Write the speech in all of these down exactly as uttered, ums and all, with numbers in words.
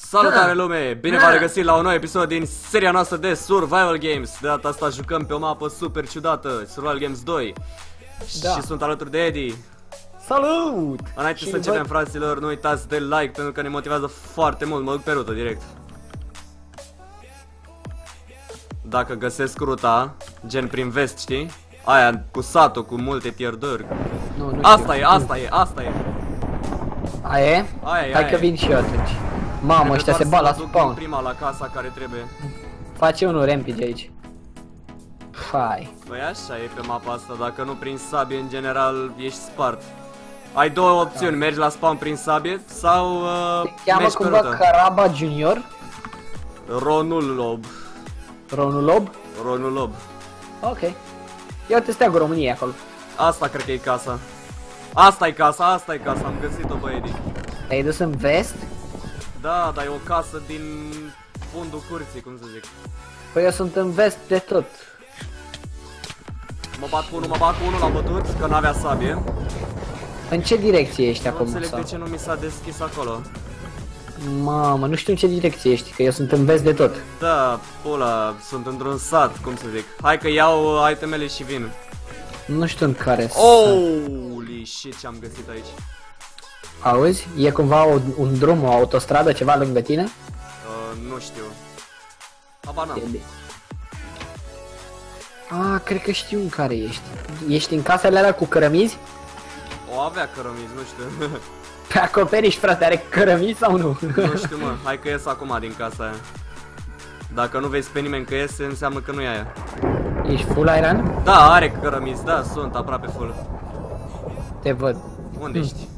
Salutare lume! Bine v-am regăsit la un nou episod din seria noastră de Survival Games. De data asta jucăm pe o mapă super ciudată, Survival Games doi. Da. Și sunt alături de Eddie. Salut! Înainte și să începem, văd... fraților, nu uitați de like pentru că ne motivează foarte mult. Mă duc pe rută direct. Dacă găsesc ruta, gen prin vest, știi? Aia cu satul, cu multe pierdări. Nu, nu asta știu. e, asta e, asta e. Aia e? Aia e, Hai aia că e. vin și eu atunci. Mamă, ăștia se bat la spawn. Prima la casa care trebuie. Face unul rampage aici. Hai. Păi așa e pe mapa asta, dacă nu prin sabie, în general, ești spart. Ai două opțiuni, da. Mergi la spawn prin sabie sau uh, Se cheamă mergi cumva pe rută. Caraba Junior? Ronul Lob. Ronul Lob? Ronul Lob. Ok. Eu testea cu România acolo. Asta cred că e casa. Asta e casa, asta e casa, am găsit-o, băieții. Te-ai dus în vest? Da, dar e o casă din fundul curții, cum să zic. Păi eu sunt în vest de tot. Mă bat cu unul, mă bat cu unul, l-am bătut, că n-avea sabie. În ce direcție ești Nu acum? înțeleg sau? de ce nu mi s-a deschis acolo. Mamă, nu știu în ce direcție ești, că eu sunt în vest de tot. Da, pula, sunt într-un sat, cum să zic. Hai că iau uh, itemele și vin. Nu știu în care sunt. Holy shit, ce am găsit aici. Auzi? E cumva o, un drum, o autostradă, ceva lângă tine? Uh, nu știu. Aba n-am. Ah, cred că știu în care ești. Ești în casele alea cu cărămizi? O avea cărămizi, nu știu. Pe acoperiș, frate, are cărămizi sau nu? Nu știu, mă, hai că ies acum din casa aia. Dacă nu vezi pe nimeni că iese, înseamnă că nu e aia. Ești full iron? Da, are cărămizi, da, sunt aproape full. Te văd. Unde ești?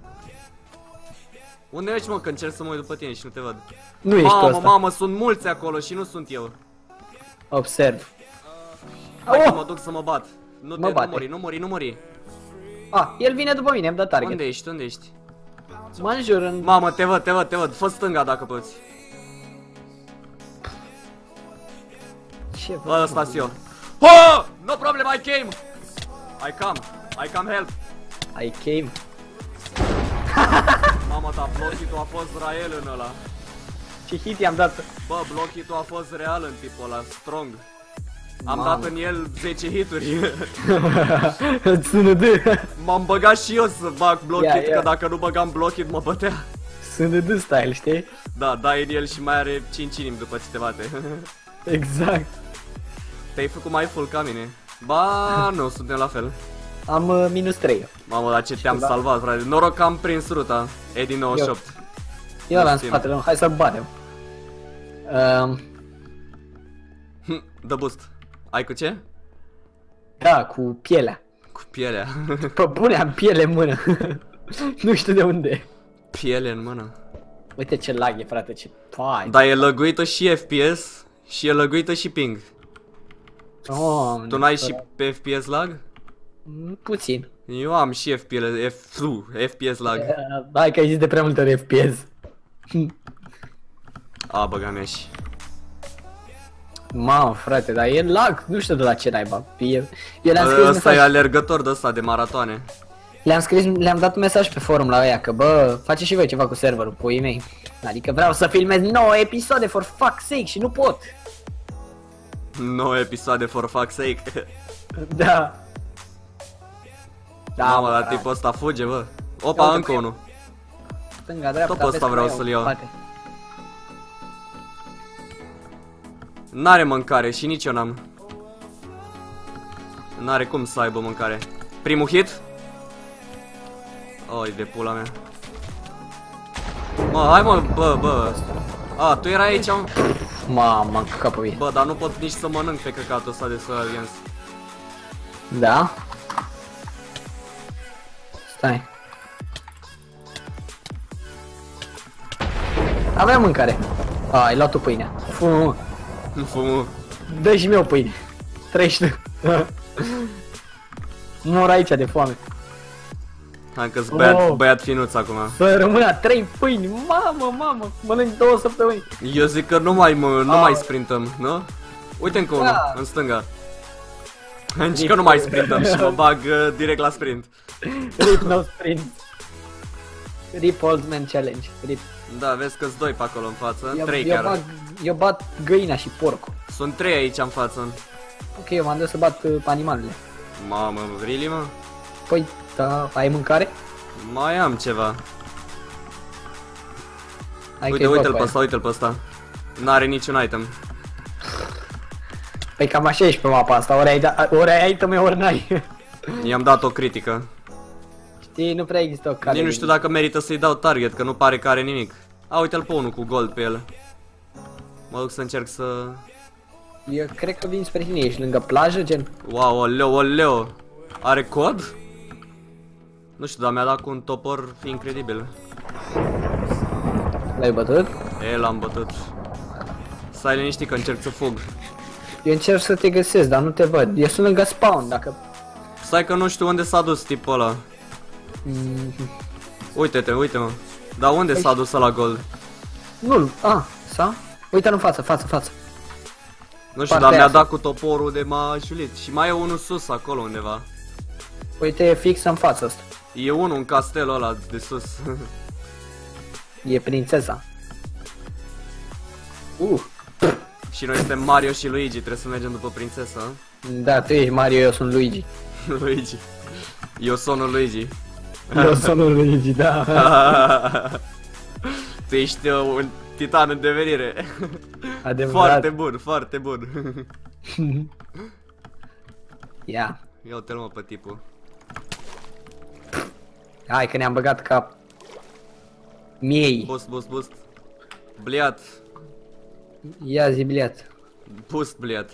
Unde ești, mă, că încerc să mă uit după tine și nu te văd. Nu ești Mamă, ăsta. mamă, sunt mulți acolo și nu sunt eu. Observ. Hai că Oh! mă duc să mă bat. Nu Mă te, bate. nu mori, nu mori, nu mori. Ah, el vine după mine, îmi dă target. Unde ești, unde ești? Mă înjur în... Mamă, te văd, te văd, te văd, fă stânga dacă poți. Ce văd? Ăsta-s eu. Oh! No problem, I came! I come, I come help. I came. Mamă, da, block hit-ul a fost real în ăla. Ce hit i-am dat? Bă, block hit-ul a fost real în tipul ăla, strong. Am Mamă. dat în el zece hituri. Sună de... M-am băgat și eu să bag block Ia, hit, ia. că dacă nu băgam block hit mă bătea. Sună de style, știi? Da, dai în el și mai are cinci inimi după ce te bate. Exact. Te-ai făcut mai full ca mine. Ba, nu, suntem la fel. Am uh, minus trei. Mamă, dar ce te-am da. salvat, frate. Noroc că am prins ruta. Eddie nouăzeci și opt. Eu l-am în Știm. spatele, nu, hai să batem. Um, The boost. Ai cu ce? da, cu pielea. Cu pielea. Pe bune, am piele în mână. Nu știu de unde. Piele în mână. Uite ce lag e, frate, ce... Pai. Dar e lăguită și F P S și e lăguită și ping. Doamne, Tu n-ai și sărat. pe F P S lag? Puțin. Eu am și F P S, F, F P S lag. Uh, hai că ai zis de prea multe ori F P S. A, băga mea și. Mamă, frate, dar e lag, nu știu de la ce naiba. Eu, eu le-am scris Ăsta e mesaj, alergător de ăsta de maratoane. le-am scris, le-am dat un mesaj pe forum la ăia că bă, face și voi ceva cu serverul, puii mei. Adică vreau să filmez nouă episoade for fuck's sake și nu pot. nouă episoade for fuck's sake. Da. Da, Mamă, dar frate. tipul ăsta fuge, bă. Ia Opa, uite încă pe el. unul. Stânga, dreapta, Tot pe ăsta vezi vreau că să-l mai iau. în spate. N-are mâncare și nici eu n-am. N-are cum să aibă mâncare. Primul hit? Oi, de pula mea. Mă, hai mă, bă, bă. A, tu erai aici, mă? Mamă, m-am căcat pe mine. Bă, dar nu pot nici să mănânc pe căcatul ăsta de Survival Games. Da? Stai. Aveam mâncare. A, ai luat tu pâinea. Fu, Fumu. dă și mie o pâine. Trăiește. Mor aici de foame. Hai că-s băiat, Oh. băiat finuț acum. Să rămână trei pâini. Mamă, mamă, mănânc două săptămâni. Eu zic că nu mai, mă, nu Ah. mai sprintăm, nu? Uite încă unul, Da. în stânga. Zici că nu mai sprintăm și mă bag uh, direct la sprint. Rip no sprint. Rip old man challenge. Rip. Da, vezi că-s doi pe acolo în față, Eu, trei eu, chiar. bat, eu bat găina și porcul. Sunt trei aici în față. Ok, eu m-am dus să bat uh, animalele. Mamă, really, mă? Păi, da, ai mâncare? Mai am ceva. Hai Uite, că-i uite-l bag pe pe ăsta, uite-l pe ăsta. N-are niciun item. Păi cam așa ești pe mapa asta, ori ai, da, ori ai item ori n-ai. I-am dat o critică. Știi, nu prea există o cale. Nici nu știu dacă merită să-i dau target, că nu pare că are nimic. A, uite-l pe unul cu gold pe el. Mă duc să încerc să... Eu cred că vin spre tine, ești lângă plajă, gen? Wow, oleo, oleo. Are cod? Nu știu, dar mi-a dat cu un topor incredibil. L-ai bătut? E, l-am bătut. Stai liniștit că încerc să fug. Eu încerc să te găsesc, dar nu te văd. Eu sunt lângă spawn, dacă... Stai că nu știu unde s-a dus tipul ăla. Mm, Uite-te, uite-mă. Dar unde s-a dus la gold? nu, a, sa? Uite-l în față, față, față. Nu știu, dar mi-a dat cu toporul de m-a julit. Și mai e unul sus acolo undeva. Uite, e fix în față ăsta. E unul în castelul ăla de sus. E prințesa. Uh, Și noi suntem Mario și Luigi, trebuie să mergem după prințesa. da, tu ești Mario, eu sunt Luigi. Luigi. Eu sunt Luigi. Eu sunt Luigi, da. Tu ești uh, un titan în devenire. Adevărat. Foarte bun, foarte bun. Ia. Ia uite-l mă pe tipul. Hai că ne-am băgat cap. Miei. Boost, boost, boost. Bliat. Ia zi, bliat. Boost, bliat.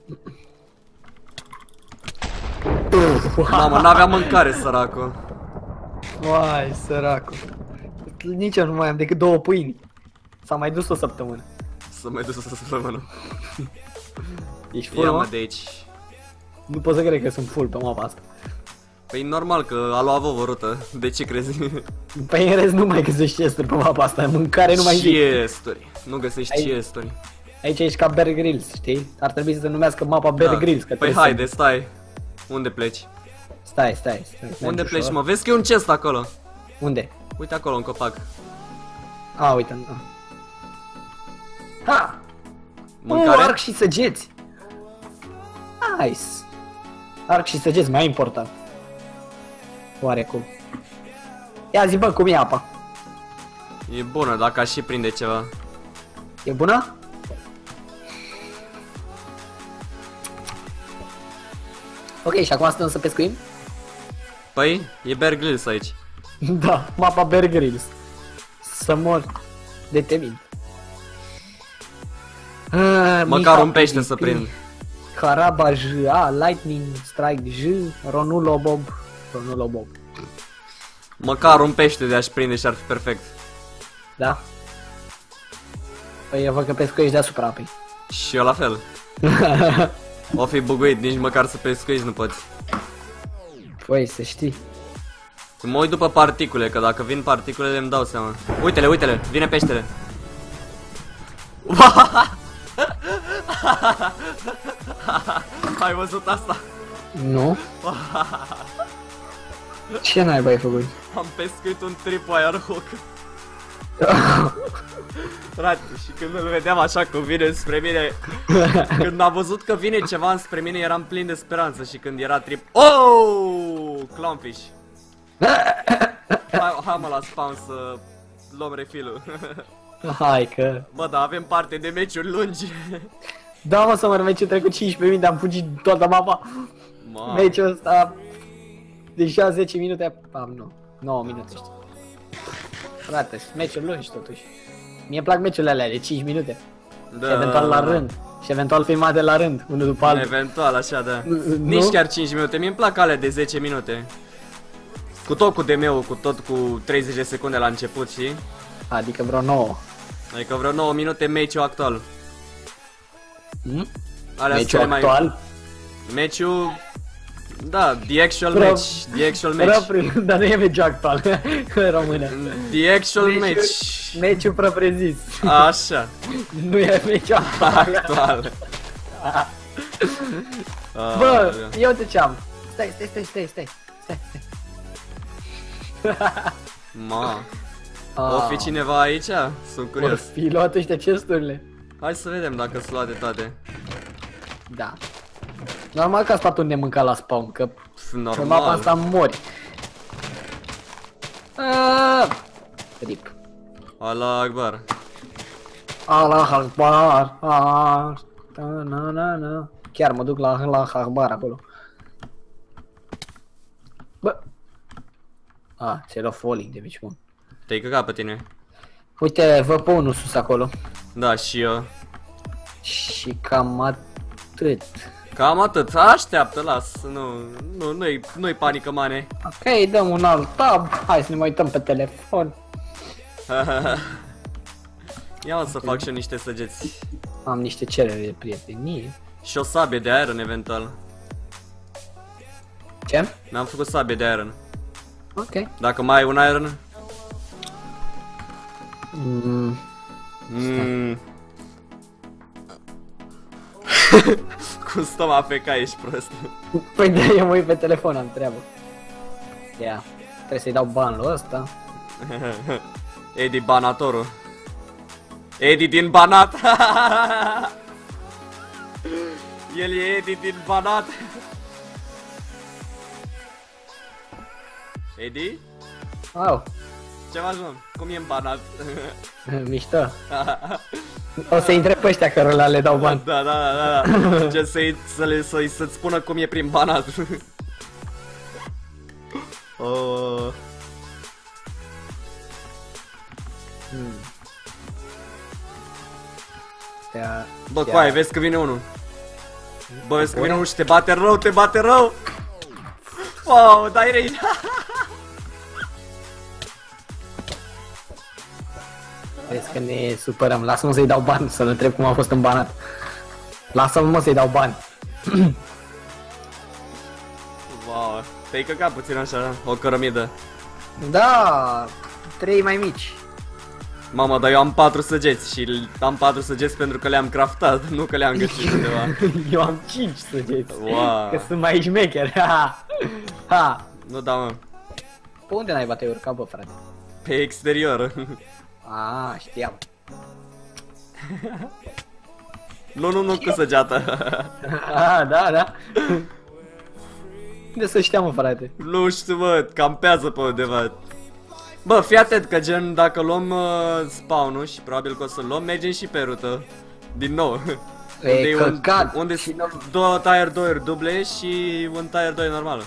Mamă, n-avea mâncare, săracul. Uai, săracul. Nici eu nu mai am decât două pâini. S-a mai dus o săptămână. Să mai dus o săptămână. Ești full, Ia mă? mă de aici. Nu pot să cred că sunt full pe mapa asta. Păi normal că a luat vouă rută. De ce crezi? Păi în rest nu mai găsești chesturi pe mapa asta. Mâncare nu mai zic. Chesturi. Nu găsești Ai- chesturi. Aici ești ca Bear Grylls, știi? Ar trebui să se numească mapa Bear Da. Grylls. Că Păi trebuie haide, stai. Unde pleci? Să... Stai, stai, stai. Unde mergi pleci, ușor. mă? Vezi că e un chest acolo. Unde? Uite acolo, în copac. A, uite. A. Ha! Mâncare? Uh, arc și săgeți. Nice. Arc și săgeți, mai important. Oarecum. Ia zi, bă, cum e apa? E bună, dacă aș și prinde ceva. E bună? Ok, și acum stăm să pescuim? Păi, e Bear Grylls aici. Da, mapa Bear Grylls. Să mor de temin. Ah, Măcar un pește să prind. Caraba J, A, Lightning Strike J, Ronulo Bob, Ronulo Bob. Măcar un pește de aș prinde și ar fi perfect. Da? Păi eu văd că pescuiești deasupra apei. Și eu la fel. O fi buguit, nici măcar să pescuiești nu poți. Păi, să știi. Mă uit după particule, că dacă vin particulele îmi dau seama. Uite-le, uite-le, vine peștele. Ai văzut asta? Nu? Ce naiba ai făcut? Am pescuit un tripwire hook. Frate, și când îl vedeam așa cum vine spre mine, când am văzut că vine ceva înspre mine, eram plin de speranță. Și când era trip... Oh! Clownfish. Hai, hai mă la spawn să luăm refill-ul. Hai că... Bă, dar avem parte de meciuri lungi. Da, mă, să mă meciul trecut cincisprezece minute, am fugit toată mapa. Mamă. Meciul ăsta... Deja zece minute... Am, nu. nouă minute, știi. Frate, meciuri lungi totuși. Mie îmi plac meciurile alea de cinci minute. Da. Și eventual la rând. Și eventual filmate la rând, unul după altul. Eventual, așa, da. Nu? Nici chiar cinci minute, mie îmi plac alea de zece minute. Cu tot cu D M-ul, cu tot cu treizeci de secunde la început, știi? Adică vreo nouă. Adică vreo nouă minute meciul actual. Hmm? Alea sunt Meciul cele mai... actual? Meciul... Da, the actual Pro- match. The actual match. Propriu, dar nu e meciul actual, în română. The actual Meciul- match. Meciul propriu-zis. Așa. Nu e meciul actual. Actual. Bă, Ah, eu uite ce am. Stai, stai, stai, stai, stai. Stai, stai. Ma. O fi cineva aici? Sunt curios. Vor fi luat ăștia chesturile. Hai să vedem dacă sunt luate toate. Da. Normal că a stat unde mânca la spawn, că normal. Pe mapa asta mori. Aaaa. Rip. Allah Akbar. Allah Akbar. Ah. Na na na. Chiar mă duc la Allah Akbar acolo. Bă. Ah, ți-ai luat falling de mici, mă. Te-ai căcat pe tine. Uite, vă pe unul sus acolo. Da, și eu. Și cam atât. Cam atât, așteaptă, las, nu, nu, nu-i, nu-i panică, mane. Ok, dăm un alt tab, hai să ne mai uităm pe telefon. Ia mă să fac și eu niște săgeți. Am niște cereri de prietenie. Și o sabie de iron, eventual. Ce? Mi-am făcut sabie de iron. Ok. Dacă mai ai un iron? Mm. Mm. Cum stăm A F K, ești prost. Păi da, eu mă uit pe telefon, am treabă. Ia, yeah. Trebuie să-i dau banul ăsta. Edi Banatorul. Edi din Banat. El e Edi din Banat. Edi? Au. Ce faci, mă? Cum e în Banat? Mișto. O să intre pe ăștia cărora le dau bani. Da, da, da, da. Ce să-i să le, să să-ți spună cum e prin Banat. Oh. Hmm. Stea, Bă, coaie, vezi că vine unul. Bă, vezi că vine unul și te bate rău, te bate rău. Wow, dai rei. Vezi că ne supărăm, lasă-mă să-i dau bani, să-l întreb cum a fost în Banat. Lasă-mă mă să-i dau bani. Wow, te-ai căcat puțin așa, o cărămidă. Da, trei mai mici. Mama, dar eu am patru săgeți și am patru săgeți pentru că le-am craftat, nu că le-am găsit undeva. Eu am cinci săgeți. Wow. Că sunt mai șmecheri. Ha. Ha. Nu da, mă. Pe unde n-ai te urca, bă, frate? Pe exterior. Ah, știam. Nu, nu, nu, cu săgeata. Ah, da, da. Unde să știam, mă, frate? Nu știu, mă, campează pe undeva. Bă, fii atent că gen, dacă luăm uh, spawn-ul și probabil că o să-l luăm, mergem și pe rută. Din nou. E căcat. Un, unde sunt două tier doi duble și un tier doi normal.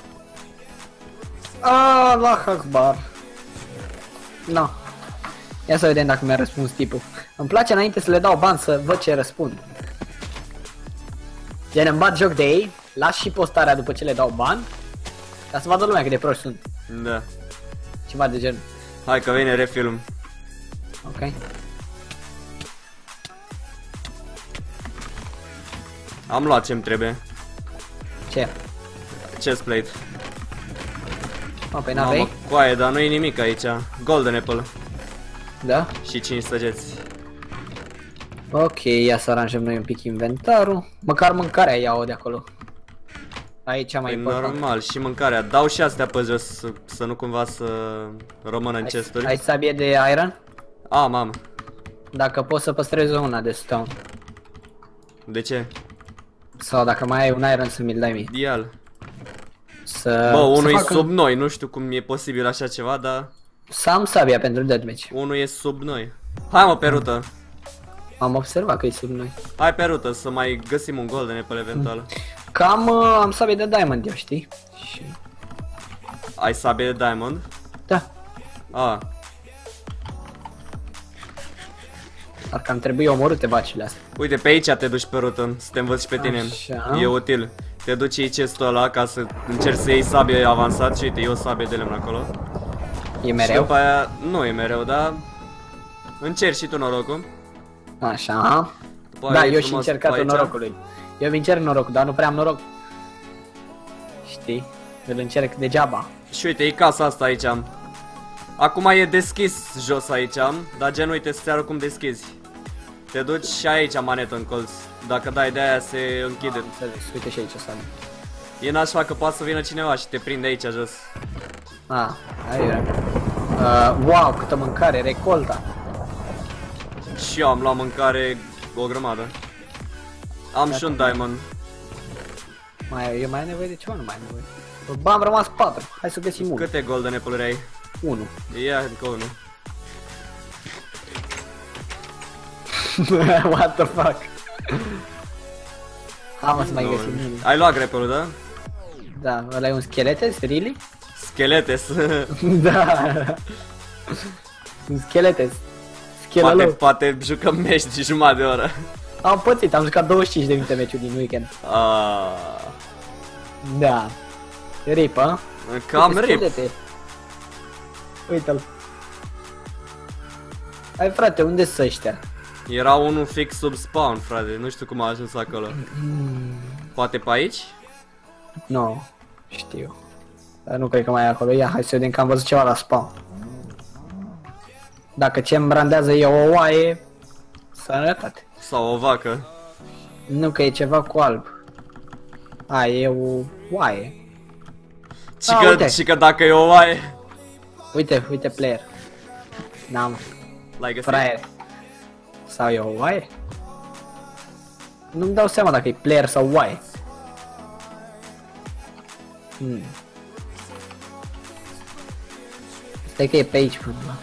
Allah Akbar. No. Ia să vedem dacă mi-a răspuns tipul. Îmi place înainte să le dau bani să văd ce răspund. Gen, îmi bat joc de ei, las și postarea după ce le dau bani, ca să vadă lumea cât de proști sunt. Da. Ceva de genul. Hai că vine refilm. Ok. Am luat ce-mi trebuie. Ce? Chestplate. Oh, păi n-avei? Coaie, dar nu e nimic aici. Golden apple. Da? Și cinci săgeți. Ok, ia să aranjăm noi un pic inventarul. Măcar mâncarea iau de acolo. Aici mai E important. normal, și mâncarea. Dau și astea pe jos, să, să nu cumva să rămână în chesturi. Ai sabie de iron? Am, am. Dacă poți să păstrezi una de stone. De ce? Sau dacă mai ai un iron să mi-l dai mie. Ideal. Să... Bă, unul să e fac sub un... noi, nu știu cum e posibil așa ceva, dar... Să am sabia pentru deathmatch. Unul e sub noi. Hai mă, pe rută. Am observat că e sub noi. Hai pe rută, să mai găsim un golden apple eventual. Cam uh, am sabie de diamond, eu știi? Și... Ai sabie de diamond? Da. A. Ar cam trebuie omorâte bacile astea. Uite, pe aici te duci pe rută, să te învăț și pe tine. Așa. E util. Te duci iei chestul ăla ca să încerci să iei sabie avansat și uite, e o sabie de lemn acolo. E Și mereu? după aia, nu e mereu, dar încerci și tu norocul. Așa. După Da, aia e eu și frumos încercatul aici. norocului. Eu încerc norocul, dar nu prea am noroc. Știi? Îl încerc degeaba. Și uite, e casa asta aici. Acum e deschis jos aici, dar gen uite să-ți arăt cum deschizi. Te duci și aici manetă în colț. Dacă dai de aia se închide. Înțeles, uite și aici o sabie. E nașpa că poate să vină cineva și te prinde aici jos. Ah, aiurea. Uh, wow, câtă mâncare, recolta. Și eu am luat mâncare o grămadă. Am și un diamond. Mai, eu mai ai nevoie de ceva, nu mai ai nevoie. Bă, am rămas patru. Hai să găsim unul. Câte golden apple-uri ai? Unu. Ia încă unul. What the fuck? Am să mai No. găsim unul. Ai luat grapple-ul, da? Da, ăla e un scheletes, really? Scheletes. Da. Un scheletes. Poate, Schelălău. poate jucăm meci de jumătate de oră. Am pățit, am jucat douăzeci și cinci de minute meciul din weekend. Ah, Da. Rip, a? cam Uite, rip. schelete. Uite-l. Hai frate, unde sunt ăștia? Era unul fix sub spawn, frate. Nu știu cum a ajuns acolo. Poate pe aici? Nu, no, știu. Dar nu cred că mai e acolo. Ia, hai să vedem că am văzut ceva la spawn. Dacă ce îmi brandează e o oaie, sănătate. Sau o vacă? Nu, că e ceva cu alb. A, e o oaie. Și Ah, că, uite. și că dacă e o oaie... Uite, uite player. N-am L-ai găsit? fraier. Sau e o oaie? Nu-mi dau seama dacă e player sau oaie. Hmm. Stai că e pe aici până la...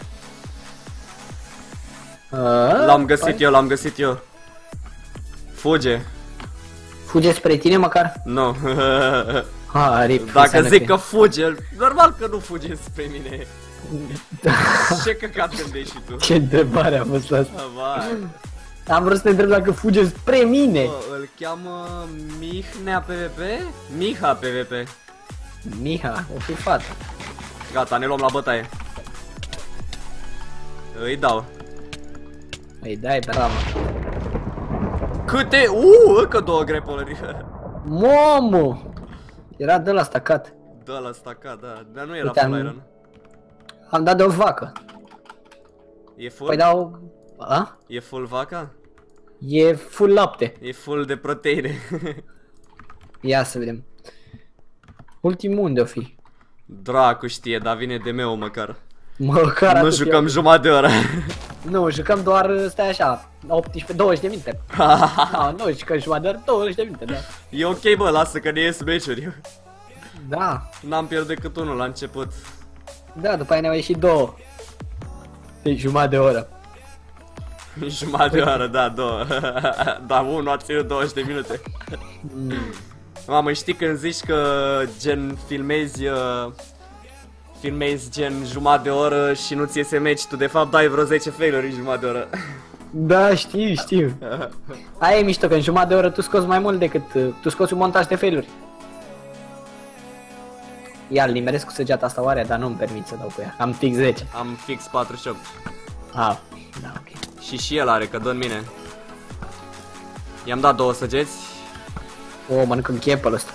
L-am găsit eu, l-am găsit eu. Fuge. Fuge spre tine măcar? Nu. Ha, rip. Dacă zic că fuge, normal că nu fuge spre mine. Ce căcat gândești și tu? Ce întrebare a fost asta? Ah, vai. Am vrut să te întreb dacă fuge spre mine. Bă, îl cheamă Mihnea PvP? Miha PvP. Miha, o fi fată. Gata, ne luăm la bătaie. Îi dau. Îi dai, bravo. Câte? Uuu, încă două grapple-uri. Momo! Era de la stacat. Da, la stacat, da. Dar nu era Uite, full am- iron. Am dat de o vacă. E full? Păi dau... A? E full vaca? E full lapte. E full de proteine. Ia să vedem. Ultimul unde o fi? Dracu știe, dar vine de meu măcar. Măcar Nu atât jucăm eu. jumătate de oră. Nu, jucăm doar, stai așa, optsprezece douăzeci de minute. No, nu, jucăm jumătate de oră, douăzeci de minute, da. E ok, bă, lasă că ne ies meciuri. Da, N-am pierdut decât unul la început. da, după aia ne-au ieșit două. Deci jumătate de oră. Jumătate de oră, da, două. Dar unul a ținut douăzeci de minute. Mamă, știi când zici că gen filmezi uh, filmezi gen jumătate de oră și nu ți iese meci, tu de fapt dai vreo zece failuri în jumătate de oră. Da, știu, știu. Aia e mișto, că în jumătate de oră tu scoți mai mult decât, uh, tu scoți un montaj de failuri. Ia, îl nimeresc cu săgeata asta oare, dar nu-mi permit să dau cu ea. Am fix zece. Am fix patruzeci și opt. Ah, da, ok. Și și el are, că dă în mine. I-am dat două săgeți. O, mănânc în chepăl ăsta.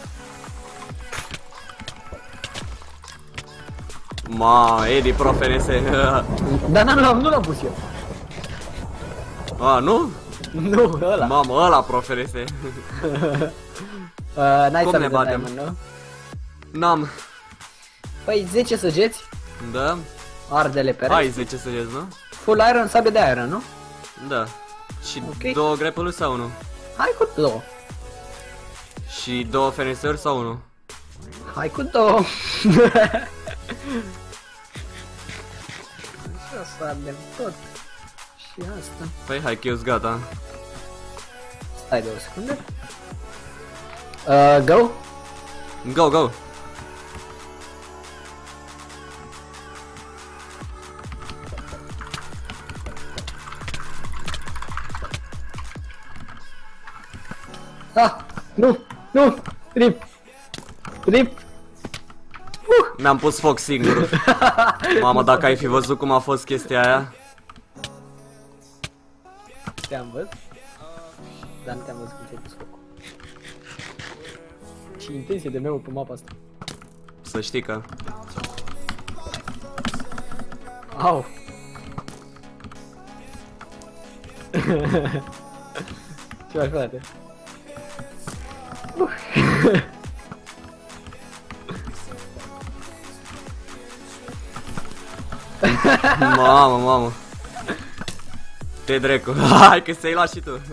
Ma, Edi Pro F N S. Da, nu l-am, nu l-am pus eu. A, nu? Nu, ăla. Mamă, ăla Pro F N S. Uh, N-ai Cum să ne vedem batem? diamond, nu? N-am. Păi zece săgeți, Da? ardele pe Ai rest, zece săgeți, nu? full iron, sabie de iron, nu? Da. Și Ok. două grapple-uri sau unul? Hai cu două. Și două F N S-uri sau unul? Hai cu două. Așa să ardem tot. Și asta. Păi hai că eu-s gata. Stai două secunde. Uh, go? Go, go! Ah, nu, nu, rip. Rip. Uh. Mi-am pus foc singur. Mamă, dacă ai fi văzut cum a fost chestia aia. Te-am văzut? Dar nu te-am văzut cum ți-ai pus focul. Și intenție de meu pe mapa asta. Să știi că... Au. Ce mai frate? Mamă, mamă. Te drecu. Hai că ți-ai luat și tu.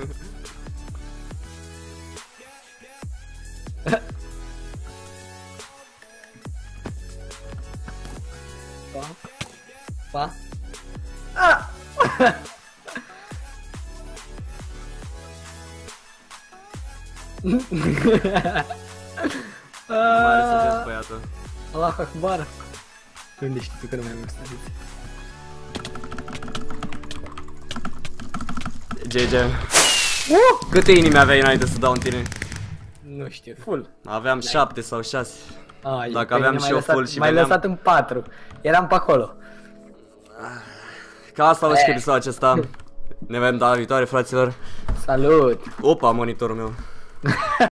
Pa. Pa. Ah! Mare săgeți băiatul. Allah Akbar. Unde știi tu că nu mai am stabilit? G G. Uh! Câte inimi aveai înainte să dau în tine? Nu știu, full. Aveam șapte sau șase. Ai, Dacă pe aveam mine și m-ai eu lăsat- full și M-ai veneam- lăsat în patru. Eram pe acolo. Ca asta o și Eh. episodul acesta. Ne vedem data viitoare, fraților. Salut! Opa, monitorul meu.